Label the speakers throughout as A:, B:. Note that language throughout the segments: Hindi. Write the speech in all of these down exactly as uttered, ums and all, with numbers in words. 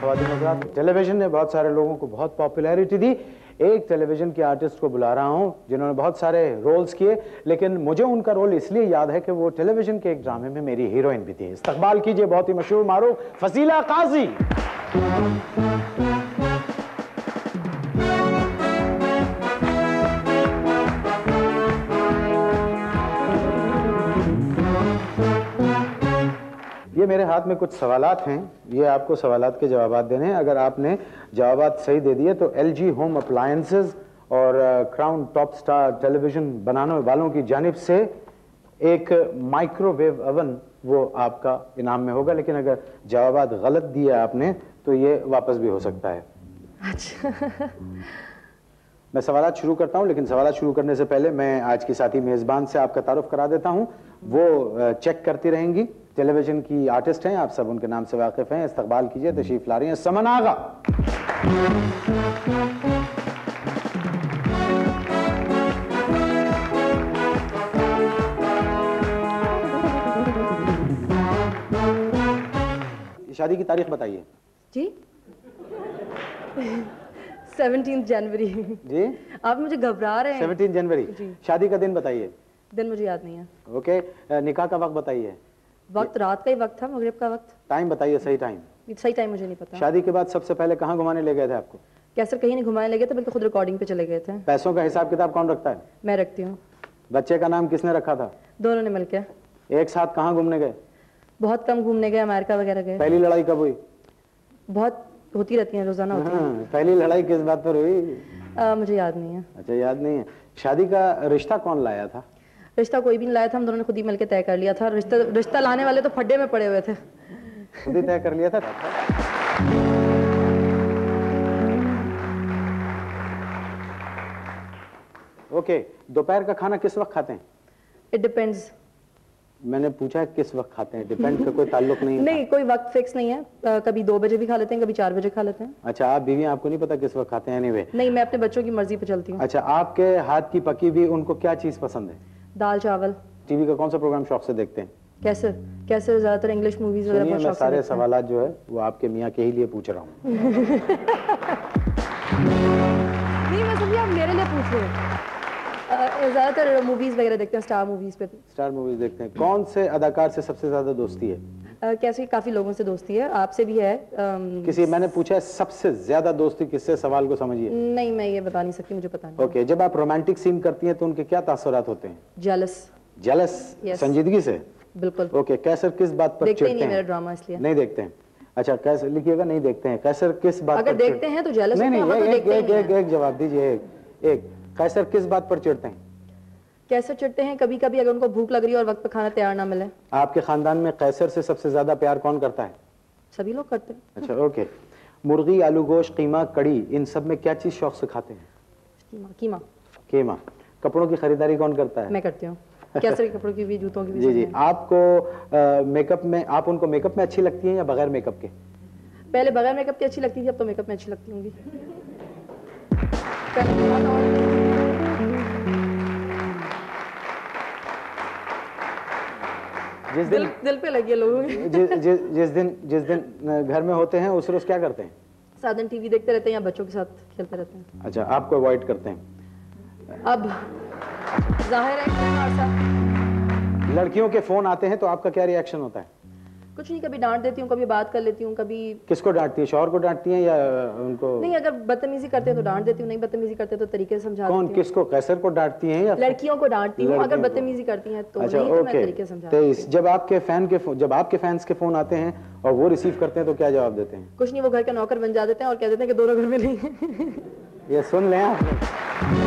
A: ख़वातीन हज़रात, टेलीविज़न ने बहुत सारे लोगों को बहुत पॉपुलैरिटी दी। एक टेलीविज़न के आर्टिस्ट को बुला रहा हूँ जिन्होंने बहुत सारे रोल्स किए, लेकिन मुझे उनका रोल इसलिए याद है कि वो टेलीविज़न के एक ड्रामे में मेरी हीरोइन भी थी। इस्तकबाल कीजिए बहुत ही मशहूर मारूफ फसीला काजी। ये मेरे हाथ में कुछ सवालात हैं, ये आपको सवालात के जवाबात देने हैं। अगर आपने जवाबात सही दे दिए तो एलजी होम अप्लायंसेस और क्राउन टॉप स्टार टेलीविज़न बनाने वालों की जानिब से एक माइक्रोवेव ओवन वो आपका इनाम में होगा। लेकिन अगर जवाबात गलत दिए आपने तो ये वापस भी हो सकता है। अच्छा। मैं सवालात शुरू करता हूं, लेकिन सवालात शुरू करने से पहले मैं आज की साथी मेज़बान से आपका तारुफ करा देता हूं। वो चेक करती रहेंगी, टेलीविज़न की आर्टिस्ट हैं, आप सब उनके नाम से वाकिफ हैं। इस्तकबाल कीजिए, तशरीफ ला रही हैं समन आगा। शादी की तारीख बताइए
B: जी। सत्रह जनवरी।
A: जी
B: आप मुझे घबरा रहे हैं।
A: सत्रह जनवरी जी। शादी का दिन बताइए।
B: दिन मुझे याद नहीं है।
A: ओके, निकाह का वक्त बताइए।
B: वक्त रात का ही वक्त था, मगरिब का वक्त।
A: टाइम बताइए, सही टाइम।
B: सही टाइम मुझे नहीं पता।
A: शादी के बाद सबसे पहले कहाँ घुमाने ले गए थे आपको?
B: कैसे कहीं नहीं घुमाने ले गए थे, बल्कि खुद रिकॉर्डिंग पे चले गए थे।
A: पैसों का हिसाब किताब कौन रखता है?
B: मैं रखती हूँ।
A: बच्चे का नाम किसने रखा था?
B: दोनों ने मिलकर।
A: एक साथ कहाँ घूमने गए?
B: बहुत कम घूमने गए, अमेरिका वगैरह गए।
A: पहली लड़ाई कब हुई?
B: बहुत होती रहती है, रोजाना होती है।
A: पहली लड़ाई किस बात पर हुई?
B: आ, मुझे याद नहीं है।
A: अच्छा, याद नहीं है। शादी का रिश्ता कौन लाया था?
B: रिश्ता कोई भी नहीं लाया था, हम दोनों ने खुद ही मिलकर तय कर लिया था। रिश्ता रिश्ता लाने वाले तो फड्डे में पड़े हुए थे।
A: खुद ही तय कर लिया था। ओके, दोपहर का खाना किस वक्त खाते हैं?
B: It depends.
A: मैंने पूछा है किस वक्त खाते हैं, डिपेंड का कोई ताल्लुक नहीं है।
B: नहीं, कोई वक्त फिक्स नहीं है। आ, कभी दो बजे भी खा लेते हैं, कभी चार बजे खा लेते हैं।
A: अच्छा, आप बीवी, आपको नहीं पता किस वक्त खाते हैं? एनीवे,
B: नहीं, मैं अपने बच्चों की मर्जी पे चलती हूँ।
A: अच्छा, आपके हाथ की पकी हुई उनको क्या चीज पसंद है?
B: दाल चावल।
A: टीवी का कौन सा प्रोग्राम शौक से देखते हैं?
B: कैसे कैसे ज्यादातर इंग्लिश मूवीज वगैरह बहुत शौक से।
A: मैं सारे सवालात जो है वो आपके मियाँ के ही लिए पूछ रहा हूँ।
B: नहीं, मैं समझी आप मेरे लिए पूछ रहे हैं। ज्यादातर मूवीज वगैरह देखते हैं, स्टार मूवीज पे।
A: स्टार मूवीज देखते हैं। कौन से अदाकार से सबसे ज्यादा दोस्ती है?
B: uh, कैसे काफी लोगों से दोस्ती है, आपसे भी है। um,
A: किसी, मैंने पूछा है सबसे ज्यादा दोस्ती किससे, सवाल को समझिए।
B: नहीं, मैं ये बता नहीं सकती, मुझे पता नहीं।
A: ओके okay, जब आप रोमांटिक सीन करती हैं तो उनके क्या तासुरात होते हैं?
B: जेलस।
A: जेलस?
B: yes.
A: संजीदगी से?
B: बिल्कुल।
A: ओके okay, कैसर किस बात पर
B: देखते
A: चिढ़ते
B: नहीं
A: हैं?
B: मेरा ड्रामा इसलिए
A: नहीं देखते हैं। अच्छा, कैसर लिखिएगा, नहीं देखते हैं। कैसर किस बात
B: अगर
A: पर
B: देखते हैं तो जेलस।
A: नहीं नहीं, एक एक एक एक जवाब दीजिए। एक एक कैसर किस बात पर चिढ़ते हैं?
B: कैसे चिढ़ते हैं? कभी कभी अगर उनको भूख लग रही है और वक्त पर खाना तैयार ना मिले।
A: आपके खानदान में कैसर से सबसे ज्यादा प्यार कौन करता है?
B: सभी लोग करते हैं।
A: अच्छा, ओके। मुर्गी, आलू गोश्त, कीमा, कड़ी, इन सब में क्या चीज शौक से खाते हैं?
B: कीमा। कीमा।
A: कीमा। कपड़ों की खरीदारी कौन करता है?
B: मैं करती हूँ। कैसे कपड़ों की भी, जूतों की भी।
A: जी जी। आपको मेकअप में, आप उनको मेकअप में अच्छी लगती हैं या बगैर मेकअप के?
B: पहले बगैर मेकअप के अच्छी लगती थी, अब तो मेकअप में अच्छी लगती होंगी। जिस दिन दिल, दिल पे लगी है लोगों की।
A: जिस जिस जिस दिन जिस दिन घर में होते हैं उस रोज क्या करते हैं?
B: सात दिन टीवी देखते रहते हैं या बच्चों के साथ खेलते रहते हैं।
A: अच्छा, आपको अवॉइड करते हैं?
B: अब जाहिर है
A: लड़कियों के फोन आते हैं तो आपका क्या रिएक्शन होता है?
B: कुछ नहीं, कभी डांट देती हूँ, कभी बात कर लेती हूँ, कभी।
A: किसको डांटती है? शौहर को डांटती हैं या उनको?
B: नहीं, अगर बदतमीजी करते हैं तो डांट देती हूँ, नहीं बदतमीजी करते तो तरीके से समझा देती हूँ।
A: कौन, किसको? कैसर को डांटती हैं या
B: लड़कियों को डांटती हूँ? अगर बदतमीजी करती हैं तो
A: अच्छा,
B: नहीं, तो
A: ओके।
B: मैं तरीके से समझाती हूँ।
A: तो जब आपके फैन के जब आपके फैंस के फोन आते हैं और वो रिसीव करते हैं तो क्या जवाब देते हैं?
B: कुछ नहीं, वो घर का नौकर बन जा देते हैं और कह देते हैं कि दोनों घर में नहीं।
A: ये सुन लें आपने।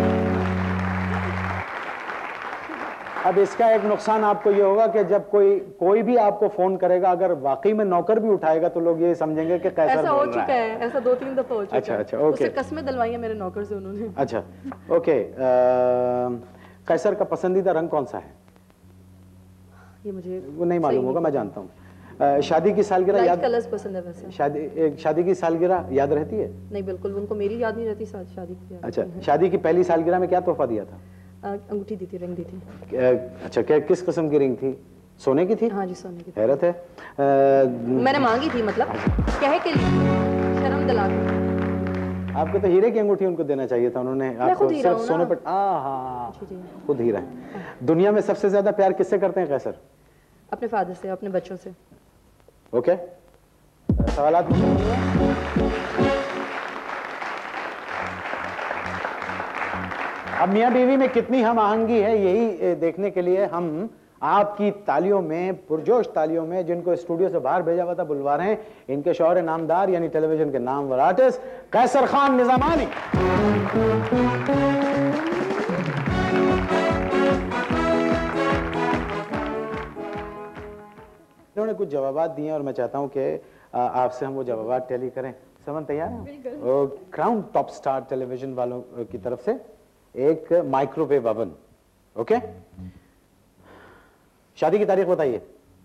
A: अब इसका एक नुकसान आपको ये होगा कि जब कोई कोई भी आपको फोन करेगा, अगर वाकई में नौकर भी उठाएगा तो लोग ये समझेंगे कि कैसा
B: ऐसा हो चुका है, ऐसा दो तीन दफा हो चुका है।
A: अच्छा अच्छा, ओके।
B: उससे कस्में दिलवाई है मेरे नौकर से उन्होंने।
A: अच्छा, ओके। कैसर का पसंदीदा रंग कौन सा है?
B: ये मुझे
A: वो नहीं मालूम होगा, मैं जानता हूँ। शादी की सालगिरह याद?
B: कलर्स पसंद है वैसे।
A: शादी शादी की सालगिरह याद रहती है?
B: नहीं, बिल्कुल उनको मेरी याद नहीं रहती, शादी की।
A: अच्छा, शादी की पहली सालगिरह में क्या तोहफा दिया था?
B: अंगूठी दी थी, रिंग दी थी।
A: अच्छा, क्या किस किस्म की रिंग थी? सोने की थी?
B: हाँ जी, सोने की थी।
A: हैरत है। आ,
B: मैंने मांगी थी, मतलब कहे के लिए, शर्म दिला के।
A: आपको तो हीरे की अंगूठी उनको देना चाहिए था, उन्होंने आपको सिर्फ सोने पर। हाँ, खुद हीरा है। दुनिया में सबसे ज्यादा प्यार किससे करते हैं कैसर?
B: अपने फादर से, अपने बच्चों से।
A: ओके, सवालात अब मियां बीवी में कितनी हम आहंगी है, यही देखने के लिए हम आपकी तालियों में, पुरजोश तालियों में, जिनको स्टूडियो से बाहर भेजा हुआ था, बुलवा रहे हैं इनके शौहर नामदार यानी टेलीविजन के नामवर आर्टिस्ट कैसर खान निजामानी। इन्होंने कुछ जवाबात दिए और मैं चाहता हूं कि आपसे हम वो जवाबात टेली करें। समन तैयार है? क्राउन टॉप स्टार टेलीविजन वालों की तरफ से एक माइक्रोवेव ओवन। ओके, शादी की तारीख बताइए।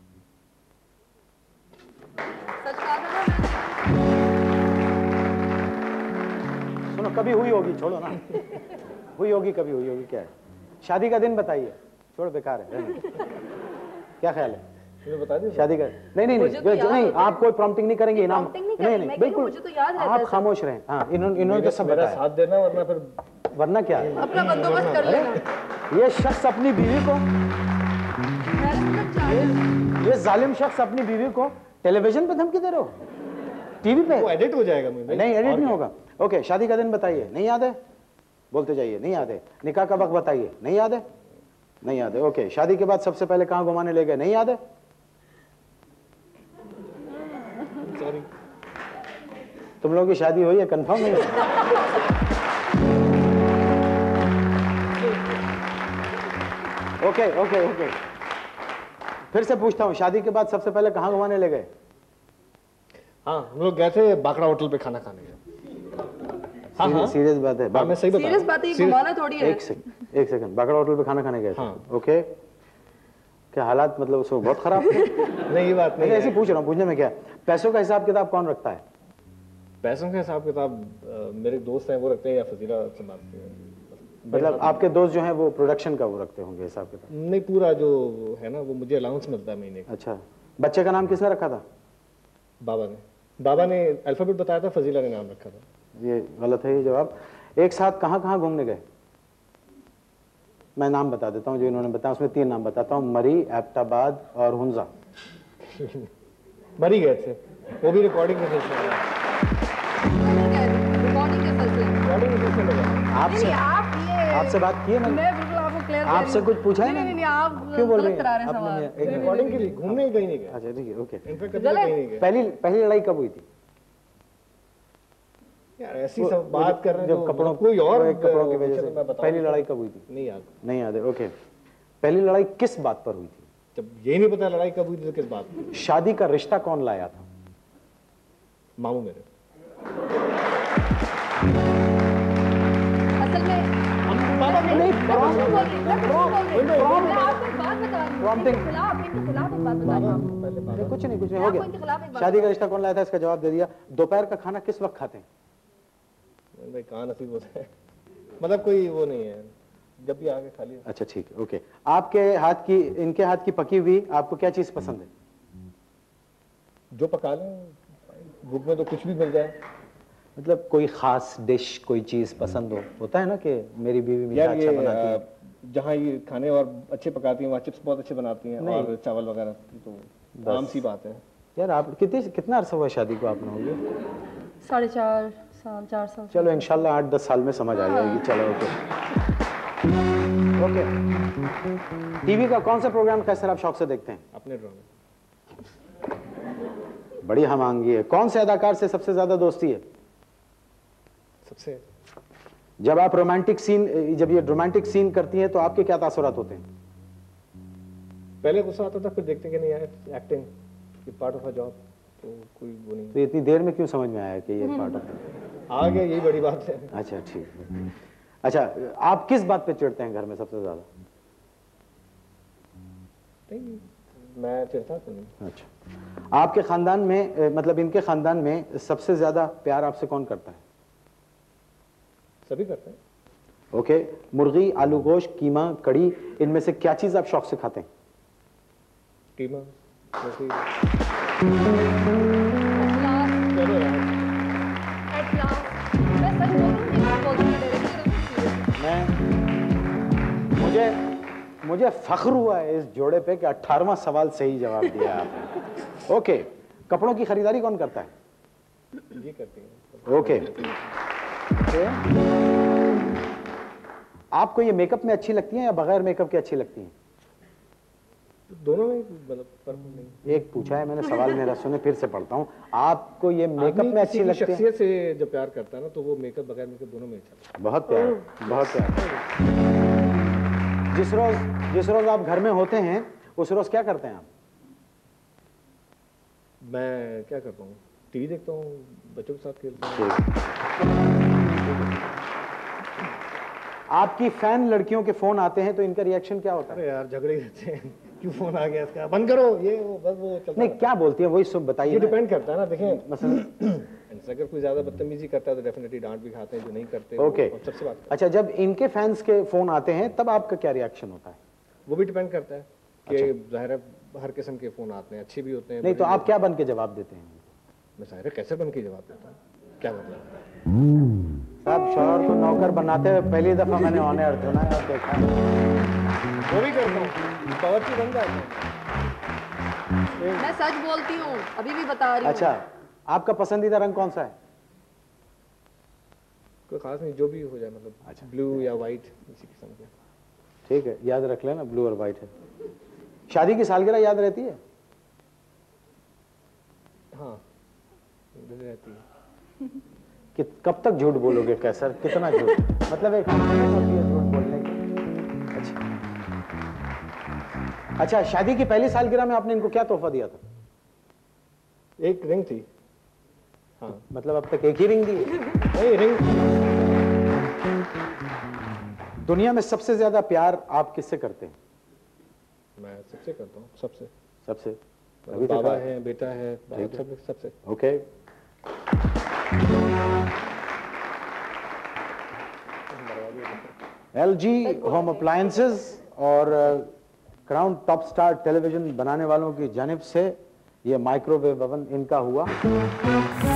A: सुनो, कभी हुई होगी, छोड़ो ना। हुई होगी, कभी हुई होगी, क्या है? शादी का दिन बताइए। छोड़ो, बेकार है। क्या ख्याल है?
C: बता दीजिए
A: शादी का। नहीं नहीं नहीं, तो नहीं, आप कोई प्रॉम्प्टिंग नहीं करेंगे, इनाम नहीं नहीं, बिल्कुल आप खामोश रहें। हाँ, इन्होंने इन्होंने तो सब बताया।
C: साथ देना, वरना फिर
A: वरना क्या है?
B: अपना बंदोबस्त कर लेना।
A: ये शख्स अपनी बीवी को, ये जालिम शख्स अपनी बीवी को टेलीविजन पे धमकी दे रहे हो, टीवी पे?
C: वो एडिट हो जाएगा मुझे।
A: नहीं, एडिट नहीं होगा। ओके, शादी का दिन बताइए। नहीं याद है? बोलते जाइए। नहीं याद है? निकाह का वक्त बताइए। नहीं याद है? नहीं याद है। ओके, शादी के बाद सबसे पहले कहां घुमाने ले गए? नहीं याद है?
C: सॉरी,
A: तुम लोगों की शादी हुई है, कंफर्म नहीं है? ओके ओके ओके, फिर से पूछता हूँ, शादी के बाद सबसे पहले कहाँ घुमाने ले गए?
C: हाँ, हम लोग गए थे बाकड़ा होटल पे खाना खाने गए। हाँ हाँ,
A: सीरियस बात है।
C: हाँ, मैं सही बता रहा हूँ।
B: सीरियस बात है, ये घुमाना थोड़ी है।
A: एक सेकंड एक सेकंड, बाकड़ा होटल पे खाना खाने गए थे?
C: हाँ।
A: ओके, क्या हालात, मतलब उसको बहुत खराब थे?
C: नहीं, ये बात नहीं,
A: ऐसे पूछ रहा हूँ, पूछने में क्या। पैसों का हिसाब किताब कौन रखता है?
C: पैसों का हिसाब किताब मेरे दोस्त हैं, वो रखते हैं, या फजीला संभालते हैं।
A: मतलब आपके दोस्त जो हैं वो प्रोडक्शन का वो रखते होंगे हिसाब किताब?
C: नहीं, पूरा जो है ना, वो मुझे अलाउंस मिलता है महीने का।
A: अच्छा, बच्चे का नाम किसने रखा था?
C: बाबा ने बाबा ने अल्फाबेट बताया था, फजीला ने नाम रखा था।
A: ये गलत है ये जवाब। एक साथ कहाँ कहाँ घूमने गए? मैं नाम बता देता हूँ जो इन्होंने बताया, उसमें तीन नाम बताता हूँ, मरी, एबटाबाद और हुंजा।
C: मरी गए थे, वो भी रिकॉर्डिंग के सिलसिले में।
B: रिकॉर्डिंग के सिलसिले में
A: आपसे आपसे बात की है मैंने?
B: मैं बिल्कुल आपको क्लियर
A: आपसे कुछ पूछा है?
B: नहीं नहीं नहीं, आप
A: क्यों बोल रहे
B: करा रहे हैं
A: हैं?
B: सवाल।
A: अपने- एक
C: रिकॉर्डिंग के लिए घूमने कहीं नहीं गए।
A: अच्छा ठीक है, ओके।
C: इनफैक्ट कभी कहीं नहीं गए।
A: पहली पहली लड़ाई कब हुई थी?
C: यार ऐसी सब बात कर रहे हैं
A: जो
C: जो
A: कपड़ों
C: कोई और
A: कपड़ों की वजह से
C: मैं बताऊं
A: पहली लड़ाई कब हुई थी?
C: नहीं याद।
A: नहीं याद है, ओके। पहली लड़ाई किस बात पर हुई थी?
C: जब यही नहीं पता लड़ाई कब हुई थी तो किस बात पर?
A: शादी का रिश्ता कौन लाया था?
C: मामू मेरे।
B: असल में
C: बाबा
B: नहीं, मैं कुछ नहीं बोल रही, मैं कुछ नहीं बोल रही। मैं आपको एक बात बता रही हूँ,
A: Prompting.
B: इनके खिलाफ, इनके खिलाफ एक बात बता रही हूँ।
A: अरे कुछ नहीं कुछ नहीं,
B: मैं
A: हो
B: आपको इनके खिलाफ एक
A: गया।
B: बात
A: शादी का रिश्ता कौन लाया था, इसका जवाब दे दिया। दोपहर का खाना किस वक्त खाते हैं?
C: भाई कहाँ नसीब होता है, मतलब कोई वो नहीं है, जब भी आके खा लिया।
A: अच्छा ठीक है, ओके। आपके हाथ की, इनके हाथ की पकी हुई आपको क्या चीज पसंद है?
C: जो पका लें, भूख में तो कुछ भी मिल जाए।
A: मतलब कोई खास डिश, कोई चीज पसंद हो? होता है ना कि मेरी बीवी मीठा
C: यार
A: अच्छा
C: ये
A: बनाती है।
C: अ, जहाँ ये खाने और अच्छे पकाती हैं, वहाँ चिप्स बहुत अच्छे बनाती हैं और चावल वगैरह, तो आम सी बात है।
A: यार आप कितने कितना अरसा हुआ शादी को आप लोगों को?
B: साढ़े चार साल, चार साल।
A: चलो इंशाल्लाह आठ दस साल में समझ आ जाएगी। चलो ओके ओके। टीवी का कौन सा प्रोग्राम कैसे आप शौक से देखते हैं?
C: अपने ड्रामे।
A: बड़ी हमांगी है। कौन से अदाकार से सबसे ज्यादा दोस्ती है?
C: सबसे
A: जब आप रोमांटिक सीन, जब ये रोमांटिक सीन करती हैं तो आपके क्या तासुरात होते हैं?
C: पहले गुस्सा आता था, फिर देखते कि नहीं यार एक्टिंग ये पार्ट ऑफ अ जॉब, तो कोई वो नहीं।
A: तो इतनी देर में क्यों समझ में आया कि ये पार्ट ऑफ?
C: आ गया, यही बड़ी बात है।
A: अच्छा ठीक है। अच्छा, आप किस बात पे चिढ़ते हैं घर में सबसे ज्यादा?
C: नहीं, मैं चिढ़ता तो नहीं।
A: अच्छा, आपके खानदान में, मतलब इनके खानदान में सबसे ज्यादा प्यार आपसे कौन करता है?
C: सभी करते हैं।
A: ओके। मुर्गी, आलू गोश्त, कीमा, कड़ी, इनमें से क्या चीज आप शौक से खाते हैं?
C: टीमा जैसे
B: Last,
C: चलो यार
B: at last, मैं सच बोल रही हूँ, नहीं बोल रही हूँ डायरेक्टली।
A: मैं मुझे मुझे फख्र हुआ है इस जोड़े पे कि अठारहवां सवाल सही जवाब दिया आपने। ओके, कपड़ों की खरीदारी कौन करता है?
C: ये करती हैं।
A: ओके, आपको ये मेकअप में अच्छी लगती हैं या बगैर मेकअप के अच्छी लगती हैं?
C: दोनों में मतलब फर्क नहीं।
A: एक पूछा है मैंने सवाल, मेरा सुने फिर से पढ़ता हूँ। आपको ये मेकअप में अच्छी लगती है?
C: शख्सियत से जब प्यार करता है ना तो वो मेकअप बगैर मेकअप दोनों में अच्छा लगता
A: बहुत प्यार, बहुत प्यार। जिस रोज जिस रोज आप घर में होते हैं उस रोज क्या करते हैं आप?
C: है। मैं क्या करता हूँ, टीवी देखता हूँ, बच्चों के साथ खेलता हूँ।
A: आपकी फैन लड़कियों के फोन आते हैं तो इनका रिएक्शन क्या होता है?
C: अरे यार झगड़े ही रहते हैं, क्यों फोन आ गया इसका, बंद करो, ये वो बस वो चलता
A: नहीं,
C: रहता
A: क्या बोलती है वही सब
C: है।
A: बताइए
C: ये
A: ना।
C: डिपेंड करता है ना, देखें
A: मसलन
C: अगर कोई ज्यादा बदतमीजी करता है तो डेफिनेटली डांट भी खाते हैं, जो नहीं करते
A: ओके,
C: वो सबसे बात
A: अच्छा, जब इनके फैंस के फोन आते हैं तब आपका क्या रिएक्शन होता है?
C: वो भी डिपेंड करता है कि जाहिर है हर किस्म के फोन आते हैं, अच्छे भी होते हैं।
A: नहीं तो आप क्या बन के जवाब देते हैं?
C: मैं जाहिर है कैसे बन के जवाब देता हूँ, क्या मतलब
A: साहब, शौहर को नौकर बनाते हुए पहली दफा मैंने ऑन एयर सुना है, आप देखा।
C: वो भी करता हूँ, बावर्ची बन जाता हूँ।
B: मैं सच बोलती हूँ, अभी भी बता रही हूँ।
A: अच्छा, आपका पसंदीदा रंग कौन सा है?
C: कोई खास नहीं, जो भी हो जाए, मतलब अच्छा ब्लू या वाइट इसी किस्म के।
A: ठीक है, याद रख लेना, ब्लू और वाइट है। शादी की सालगिरह याद रहती है?
C: हाँ रहती है।
A: कि कब तक झूठ बोलोगे कैसर, कितना झूठ? मतलब एक लिमिट होती है झूठ बोलने की। अच्छा अच्छा, शादी की पहली सालगिरह में आपने इनको क्या तोहफा दिया था?
C: एक रिंग थी। हाँ
A: मतलब अब तक एक ही रिंग दी है?
C: नहीं, रिंग।
A: दुनिया में सबसे ज्यादा प्यार आप किससे करते हैं?
C: मैं सबसे करता हूँ, सबसे
A: सबसे? अभी तक
C: बाबा
A: आप-
C: है, बेटा है, बाप, सब सबसे।
A: ओके, एलजी होम अप्लायंसेस और क्राउन टॉप स्टार टेलीविजन बनाने वालों की जानिब से ये माइक्रोवेव ओवन इनका हुआ।